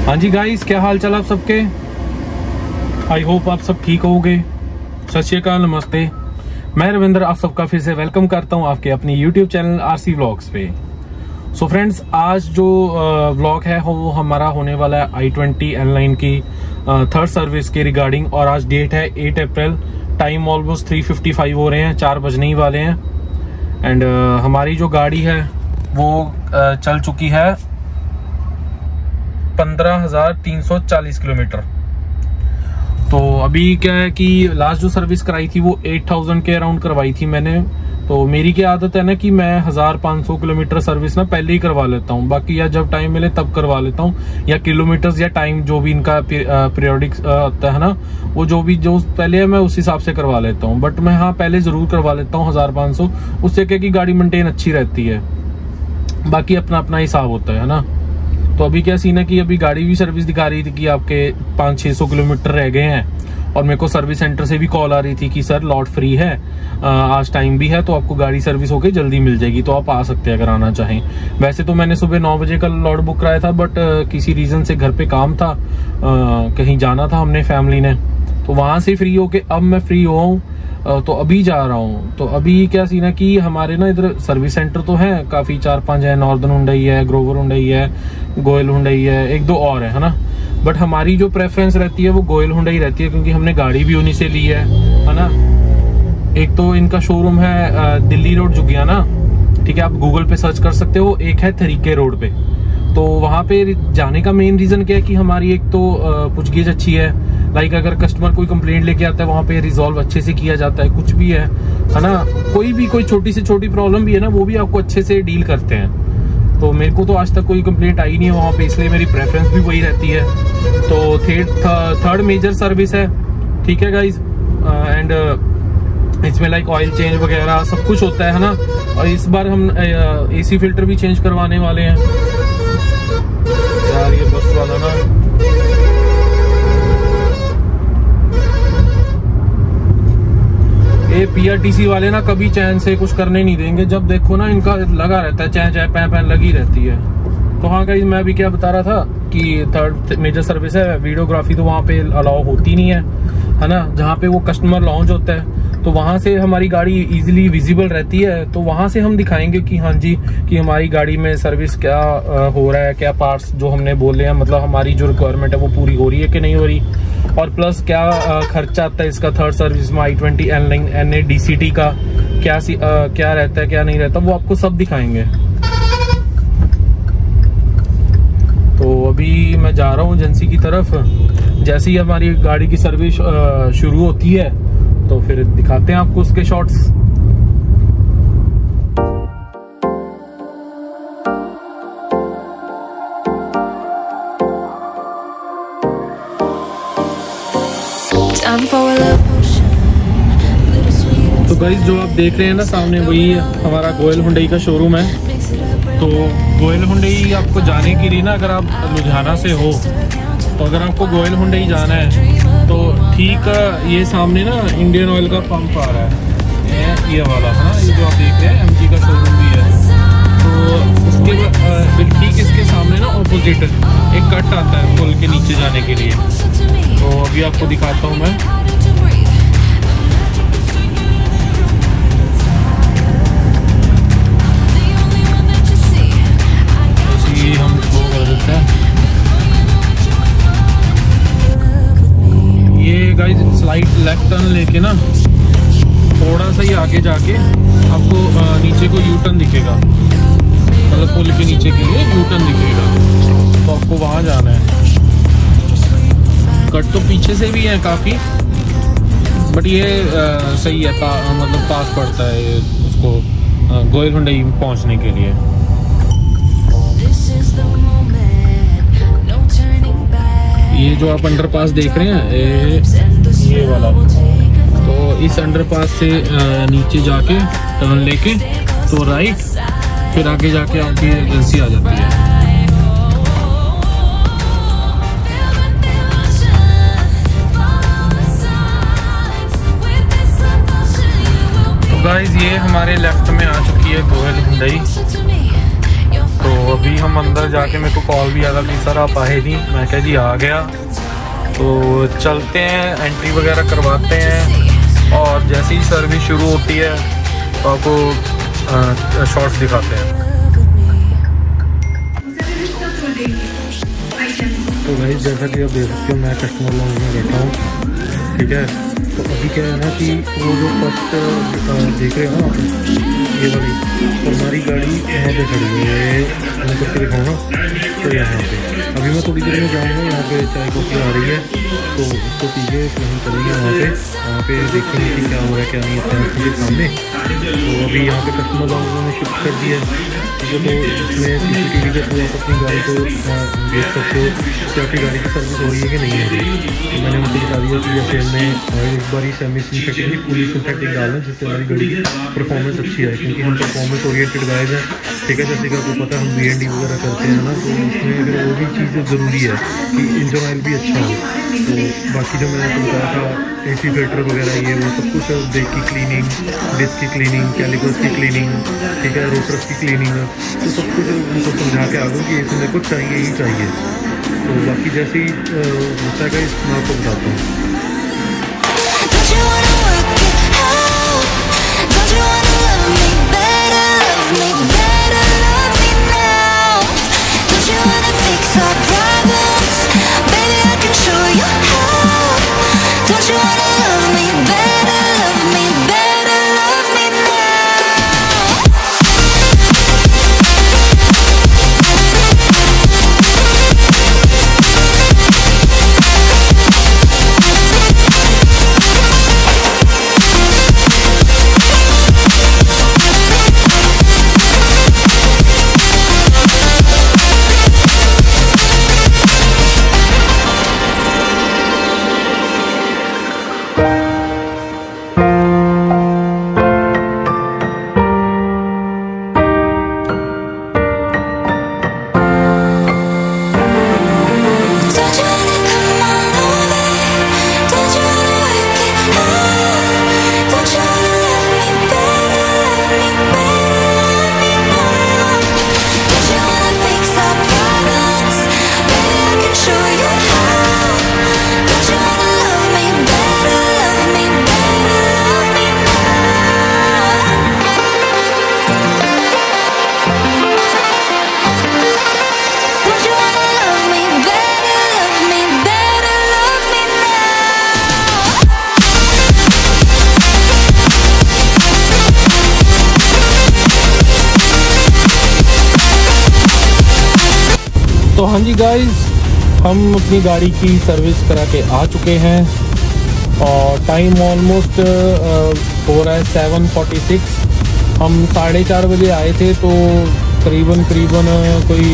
हाँ जी गाइस, क्या हाल चाल आप सबके। आई होप आप सब ठीक होगे। सत श्री अकाल, नमस्ते। मैं रविंद्र आप सबका फिर से वेलकम करता हूँ आपके अपनी यूट्यूब चैनल आरसी व्लॉग्स पे। सो फ्रेंड्स, आज जो व्लॉग है वो हमारा होने वाला है i20 N9 की थर्ड सर्विस के रिगार्डिंग। और आज डेट है 8 अप्रैल। टाइम ऑलमोस्ट 3:55 हो रहे हैं, 4 बजने ही वाले हैं। एंड हमारी जो गाड़ी है वो चल चुकी है 15,340 किलोमीटर। तो अभी क्या है कि लास्ट जो सर्विस कराई थी वो 8,000 के अराउंड करवाई थी मैंने। तो मेरी क्या आदत है ना कि मैं 1,500 किलोमीटर सर्विस ना पहले ही करवा लेता हूँ, बाकी या जब टाइम मिले तब करवा लेता हूँ, या किलोमीटर्स या टाइम जो भी इनका पीरियोडिक आता है ना, वो जो पहले है मैं उस हिसाब से करवा लेता हूँ। बट मैं हाँ पहले जरूर करवा लेता हूँ 1,500, उससे क्या कि गाड़ी मेंटेन अच्छी रहती है। बाकी अपना अपना हिसाब होता है ना। तो अभी क्या सीन है कि अभी गाड़ी भी सर्विस दिखा रही थी कि आपके 500-600 किलोमीटर रह गए हैं, और मेरे को सर्विस सेंटर से भी कॉल आ रही थी कि सर लॉट फ्री है, आज टाइम भी है, तो आपको गाड़ी सर्विस होके जल्दी मिल जाएगी, तो आप आ सकते हैं अगर आना चाहें। वैसे तो मैंने सुबह 9 बजे का लॉट बुक कराया था, बट किसी रीजन से घर पे काम था, कहीं जाना था हमने फैमिली ने, तो वहां से फ्री होके अब मैं फ्री हुआ हूँ, तो अभी जा रहा हूँ। तो अभी क्या सीन है कि हमारे ना इधर सर्विस सेंटर तो है काफी, 4-5 है। नॉर्दर्न हुंडई है, ग्रोवर हुंडई है, गोयल हुंडई है, 1-2 और है ना। बट हमारी जो प्रेफरेंस रहती है वो गोयल हुंडई रहती है, क्योंकि हमने गाड़ी भी उन्हीं से ली है ना। एक तो इनका शोरूम है दिल्ली रोड जुगियाना, ठीक है, आप गूगल पे सर्च कर सकते हो। एक है तरीके रोड पे। तो वहां पे जाने का मेन रीजन क्या है कि हमारी एक तो पूछगिछ अच्छी है, लाइक अगर कस्टमर कोई कंप्लेंट लेके आता है वहां पे रिजॉल्व अच्छे से किया जाता है, कुछ भी है ना। कोई छोटी से छोटी प्रॉब्लम भी है ना, वो भी आपको अच्छे से डील करते हैं। तो मेरे को तो आज तक कोई कंप्लेंट आई नहीं है वहां पे, इसलिए मेरी प्रेफरेंस भी वही रहती है। तो थर्ड मेजर सर्विस है, ठीक है गाइज। एंड इसमें लाइक ऑयल चेंज वगैरह सब कुछ होता है ना। और इस बार हम एसी फिल्टर भी चेंज करवाने वाले हैं यार। ये बस वाला ना, ये पीआरटीसी वाले ना कभी चैन से कुछ करने नहीं देंगे। जब देखो ना इनका लगा रहता है, चैन पैन लगी रहती है। तो हाँ गाइस, मैं अभी क्या बता रहा था कि थर्ड मेजर सर्विस है। वीडियोग्राफी तो वहाँ पे अलाउ होती नहीं है ना। जहाँ पे वो कस्टमर लॉन्च होता है तो वहां से हमारी गाड़ी इजीली विजिबल रहती है, तो वहां से हम दिखाएंगे कि हाँ जी कि हमारी गाड़ी में सर्विस क्या हो रहा है, क्या पार्ट्स जो हमने बोले हैं, मतलब हमारी जो रिक्वायरमेंट है वो पूरी हो रही है कि नहीं हो रही, और प्लस क्या खर्चा आता है इसका थर्ड सर्विस में। i20 N9 NA DCT का क्या रहता है क्या नहीं रहता, वो आपको सब दिखाएंगे। तो अभी मैं जा रहा हूँ एजेंसी की तरफ। जैसे ही हमारी गाड़ी की सर्विस शुरू होती है तो फिर दिखाते हैं आपको उसके शॉट्स। तो गाइस, जो आप देख रहे हैं ना सामने, वही हमारा गोयल हुंडई का शोरूम है। तो गोयल हुंडई आपको जाने के लिए ना, अगर आप लुधियाना से हो तो अगर आपको गोयल हुंडई जाना है तो ठीक ये सामने ना इंडियन ऑयल का पंप आ रहा है, ये वाला है ना, ये जो आप देख रहे हैं MG का शोरूम भी है। तो उसके ठीक इसके सामने ना ऑपोजिट एक कट आता है पुल के नीचे जाने के लिए। तो अभी आपको दिखाता हूँ मैं। हम शो कर देते हैं ये गाइस। स्लाइड लेफ्ट टर्न लेके ना थोड़ा सा ही आगे जाके आपको नीचे को यू टर्न दिखेगा, मतलब पुल के नीचे के लिए यू टर्न दिखेगा, तो आपको वहां जाना है। कट तो पीछे से भी है काफी, बट ये सही है, मतलब पास पड़ता है ये उसको गोयल हुंडई पहुंचने के लिए। ये जो आप अंडरपास देख रहे हैं ये वाला, तो इस अंडरपास से नीचे जाके टर्न लेके तो राइट, फिर आगे जाके आपकी एजेंसी आ जाती है। तो गाइस, ये हमारे लेफ्ट में आ चुकी है गोयल हुंडई। तो अभी हम अंदर जाके मेरे को कॉल भी आया कि सर आप आए नहीं, मैं कहा जी आ गया। तो चलते हैं, एंट्री वगैरह करवाते हैं और जैसे ही सर्विस शुरू होती है तो आपको शॉर्ट्स दिखाते हैं। तो भाई जैसा कि आप देख सकते हो मैं कस्टमर लॉन्च में बैठा हूँ, ठीक है। तो अभी क्या है ना कि वो जो फर्स्ट देख रहे हो ना आप, ये वाली तो हमारी गाड़ी यहाँ पे खड़ी है, मैं करके दिखाऊँ ना, तो यहाँ पे अभी मैं थोड़ी देर में जाऊँगा, यहाँ पे चाय कॉफ़ी आ रही है तो उसको पी के फिर हम चलेंगे वहाँ पे देखेंगे कि क्या हो रहा है क्या नहीं होता है के सामने। तो अभी यहाँ पे कस्टमर लॉन्च में शिफ्ट कर दिया है, ठीक है। तो इसमें CCTV के थ्रू आप अपनी गाड़ी को देख सकते हो कि आपकी गाड़ी की सर्विस हो रही है कि नहीं हो रही। तो मैंने उनको बता दिया कि जैसे हमने इस बार ही सेमी सिंथेटिक नहीं पूरी सिंथेटिक डालना जिससे हमारी गाड़ी की परफॉर्मेंस अच्छी है, क्योंकि हम परफॉर्मेंस ओरिएंटेड गाइज हैं, ठीक है। जैसे कि आपको पता है हम VND वगैरह करते हैं ना, तो उसमें अगर वो भी चीज़ ज़रूरी है कि इंजन ऑयल भी अच्छा हो। तो बाकी जो मैंने आपको बताया था AC फिल्टर वगैरह ये वो सब कुछ, ब्रेक की क्लीनिंग, डिस्क की क्लीनिंग, कैलिपर्स की क्लीनिंग, ठीक है, रोटर्स की क्लीनिंग, तो सब कुछ उनको समझा के आ गया कि इसमें कुछ चाहिए ही चाहिए। तो बाकी जैसे ही होता है गाइस मैं आपको बताता हूँ। तो हाँ जी गाइस, हम अपनी गाड़ी की सर्विस करा के आ चुके हैं और टाइम ऑलमोस्ट हो रहा है 7:46। हम 4:30 बजे आए थे, तो करीबन कोई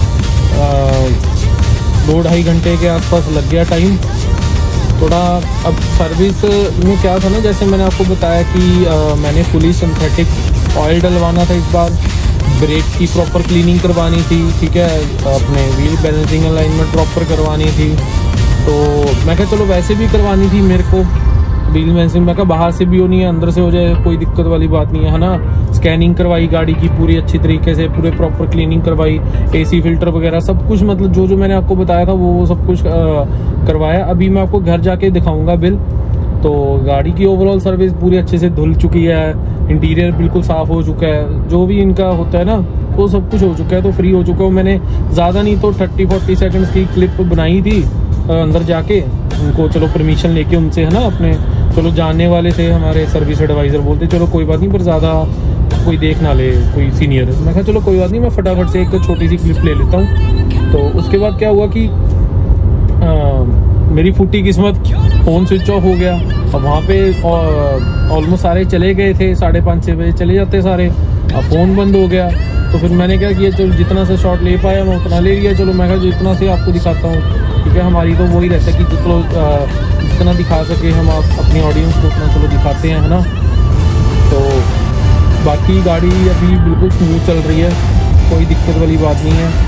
2-2.5 घंटे के आसपास लग गया टाइम थोड़ा। अब सर्विस में क्या था ना, जैसे मैंने आपको बताया कि मैंने फुली सिंथेटिक ऑयल डलवाना था इस बार, ब्रेक की प्रॉपर क्लीनिंग करवानी थी, ठीक है, अपने व्हील बैलेंसिंग अलाइनमेंट प्रॉपर करवानी थी। तो मैं कहा चलो वैसे भी करवानी थी मेरे को व्हील बैलेंसिंग, मैं कहा बाहर से भी होनी है अंदर से हो जाए, कोई दिक्कत वाली बात नहीं है ना। स्कैनिंग करवाई गाड़ी की पूरी अच्छी तरीके से, पूरे प्रॉपर क्लीनिंग करवाई, AC फिल्टर वगैरह सब कुछ, मतलब जो मैंने आपको बताया था वो सब कुछ करवाया। अभी मैं आपको घर जाके दिखाऊंगा बिल। तो गाड़ी की ओवरऑल सर्विस पूरी अच्छे से धुल चुकी है, इंटीरियर बिल्कुल साफ़ हो चुका है, जो भी इनका होता है ना वो सब कुछ हो चुका है। तो फ्री हो चुका हूँ। मैंने ज़्यादा नहीं तो 30-40 सेकंड्स की क्लिप बनाई थी अंदर जाके, उनको चलो परमिशन लेके उनसे, है ना, अपने चलो जानने वाले थे हमारे सर्विस एडवाइज़र, बोलते चलो कोई बात नहीं पर ज़्यादा कोई देख ना ले कोई सीनियर। मैं कहा चलो कोई बात नहीं, मैं फटाफट से एक छोटी सी क्लिप ले लेता हूँ। तो उसके बाद क्या हुआ कि मेरी फुटी किस्मत, फ़ोन स्विच ऑफ हो गया। अब वहाँ पे ऑलमोस्ट सारे चले गए थे, 5:30-6 बजे चले जाते सारे, अब फ़ोन बंद हो गया। तो फिर मैंने क्या किया, चलो जितना से शॉट ले पाया मैं उतना ले लिया। चलो मैं कहा जितना से आपको दिखाता हूँ, ठीक है, हमारी तो वही रहता है कि जितना दिखा सके हम अपनी ऑडियंस को उतना चलो दिखाते हैं, है ना। तो बाकी गाड़ी अभी बिल्कुल स्मूथ चल रही है, कोई दिक्कत वाली बात नहीं है।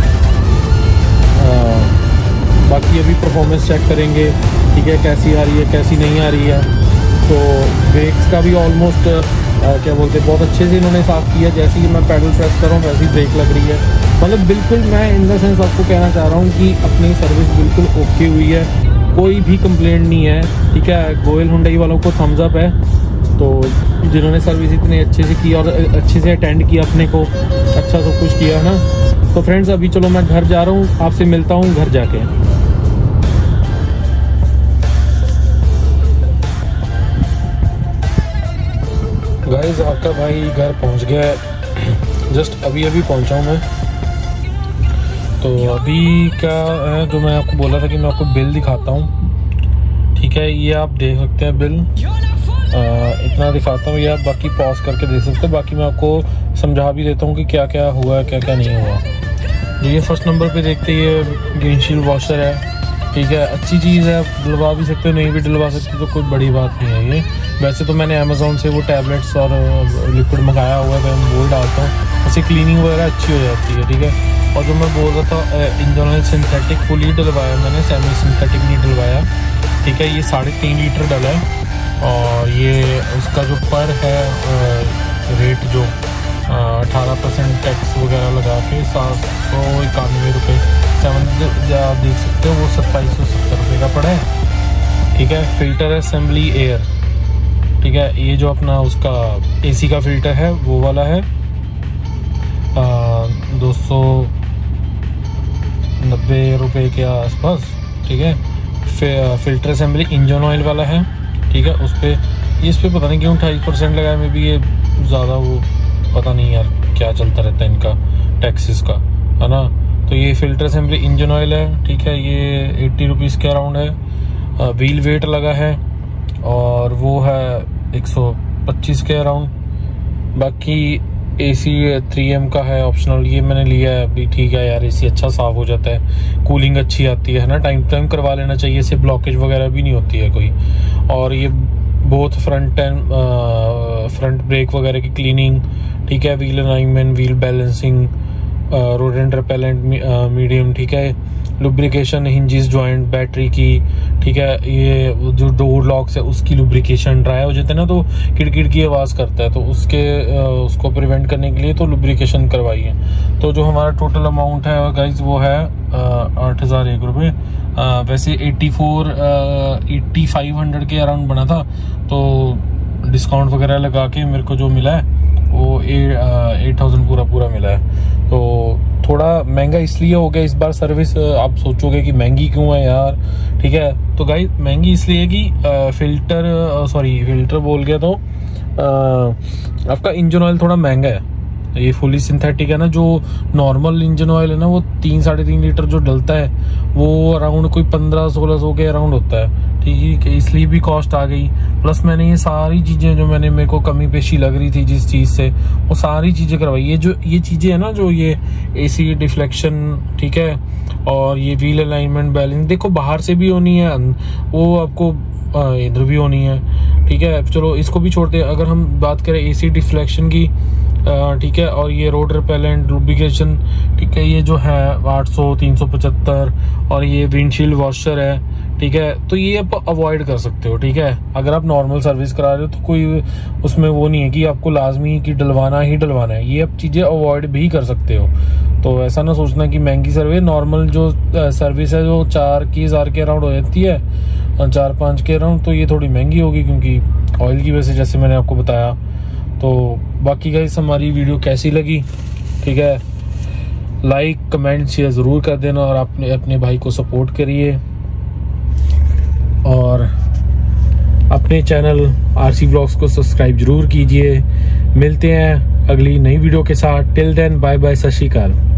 बाकी अभी परफॉर्मेंस चेक करेंगे, ठीक है, कैसी आ रही है कैसी नहीं आ रही है। तो ब्रेक्स का भी ऑलमोस्ट क्या बोलते हैं, बहुत अच्छे से इन्होंने साफ़ किया। जैसे ही मैं पैडल प्रेस कर रहा हूँ वैसे ही ब्रेक लग रही है। मतलब बिल्कुल मैं इन द सेंस आपको कहना चाह रहा हूँ कि अपनी सर्विस बिल्कुल ओके हुई है, कोई भी कंप्लेंट नहीं है, ठीक है। गोयल हुंडई वालों को थम्स अप है, तो जिन्होंने सर्विस इतने अच्छे से की और अच्छे से अटेंड किया, अपने को अच्छा सब कुछ किया है ना। तो फ्रेंड्स अभी चलो मैं घर जा रहा हूँ, आपसे मिलता हूँ घर जाके। गाइस आपका भाई घर पहुँच गया है, जस्ट अभी पहुँचा हूँ मैं। तो अभी क्या है, जो मैं आपको बोला था कि मैं आपको बिल दिखाता हूँ, ठीक है। ये आप देख सकते हैं बिल, इतना दिखाता हूँ, ये आप बाकी पॉज करके देख सकते हैं। बाकी मैं आपको समझा भी देता हूँ कि क्या क्या हुआ है, क्या क्या नहीं हुआ। ये फर्स्ट नंबर पे देखते ही ये विंडशील्ड वॉशर है, ठीक है। अच्छी चीज़ है, डलवा भी सकते हो, नहीं भी डलवा सकते तो कोई बड़ी बात नहीं है ये। वैसे तो मैंने अमेज़ॉन से वो टैबलेट्स और लिक्विड मंगाया हुआ है, मैं वो डालता हूँ, उससे क्लीनिंग वगैरह अच्छी हो जाती है, ठीक है। और जो मैं बोल रहा था, इंजन ऑयल सिंथेटिक फुली डलवाया मैंने, सेमी सिंथेटिक नहीं डलवाया, ठीक है। ये 3.5 लीटर डला है और ये उसका जो पर है रेट जो 18% टैक्स वगैरह लगा के 791 रुपये 7 आप देख सकते हो, वो 2770 रुपये का पड़ा है, ठीक है। फिल्टर है असेंबली एयर, ठीक है। ये जो अपना उसका एसी का फिल्टर है वो वाला है 290 रुपये के आसपास, ठीक है। फिल्टर असेंबली इंजन ऑयल वाला है, ठीक है। उस पर इस पर पता नहीं क्यों 28% लगा है, मे भी ये ज़्यादा वो पता नहीं यार क्या चलता रहता है इनका टैक्सेस का, है ना। तो ये फिल्टर असेंबली इंजन ऑयल है, ठीक है। ये 80 रुपीज़ के अराउंड है। व्हील वेट लगा है और वो है 125 के अराउंड। बाकी AC 3M का है ऑप्शनल, ये मैंने लिया है अभी, ठीक है यार। AC अच्छा साफ़ हो जाता है, कूलिंग अच्छी आती है ना। टाइम टाइम करवा लेना चाहिए, इससे ब्लॉकेज वगैरह भी नहीं होती है कोई। और ये बोथ फ्रंट ब्रेक वगैरह की क्लीनिंग, ठीक है। Wheel alignment, wheel balancing, rodent repellent medium, ठीक है। लुब्रिकेशन हिंजिस जॉइंट बैटरी की, ठीक है। ये जो डोर लॉक्स है उसकी लुब्रिकेशन, ड्राई हो जाता है ना तो किड़किड़ की आवाज़ करता है, तो उसको प्रिवेंट करने के लिए तो लुब्रिकेशन करवाइए। तो जो हमारा टोटल अमाउंट है गाइज वो है 8001 रुपये। वैसे 8500 के अराउंड बना था, तो डिस्काउंट वगैरह लगा के मेरे को जो मिला है वो 8000 पूरा मिला है। तो थोड़ा महंगा इसलिए हो गया इस बार सर्विस। आप सोचोगे कि महंगी क्यों है यार, ठीक है। तो गाइस महंगी इसलिए है कि फिल्टर बोल गया तो आपका इंजन ऑयल थोड़ा महंगा है। ये फुली सिंथेटिक है ना, जो नॉर्मल इंजन ऑयल है ना वो 3-3.5 लीटर जो डलता है वो अराउंड कोई 1500-1600 के अराउंड होता है, ठीक है। इसलिए भी कॉस्ट आ गई। प्लस मैंने ये सारी चीज़ें जो मेरे को कमी पेशी लग रही थी जिस चीज़ से, वो सारी चीज़ें करवाई। ये चीज़ें है ना, जो ये AC डिफ्लेक्शन, ठीक है। और ये व्हील अलाइनमेंट बैलेंस देखो बाहर से भी होनी है, वो आपको इधर भी होनी है, ठीक है। चलो इसको भी छोड़ते हैं। अगर हम बात करें AC डिफ्लेक्शन की, ठीक है। और ये रोड रिपेलेंट लुब्रिकेशन, ठीक है, ये जो है 800 375। और ये विंडशील्ड वॉशर है, ठीक है। तो ये आप अवॉइड कर सकते हो, ठीक है। अगर आप नॉर्मल सर्विस करा रहे हो तो कोई उसमें वो नहीं है कि आपको लाजमी कि डलवाना है, ये आप चीज़ें अवॉइड भी कर सकते हो। तो ऐसा ना सोचना कि महंगी सर्विस, नॉर्मल जो सर्विस है जो 4000 के अराउंड हो जाती है, 4-5 के अराउंड, तो ये थोड़ी महंगी होगी क्योंकि ऑयल की वजह से, जैसे मैंने आपको बताया। तो बाकी गाइस हमारी वीडियो कैसी लगी, ठीक है, लाइक कमेंट शेयर ज़रूर कर देना और अपने भाई को सपोर्ट करिए और अपने चैनल RC व्लॉग्स को सब्सक्राइब जरूर कीजिए। मिलते हैं अगली नई वीडियो के साथ। टिल देन बाय बाय, सत श्री अकाल।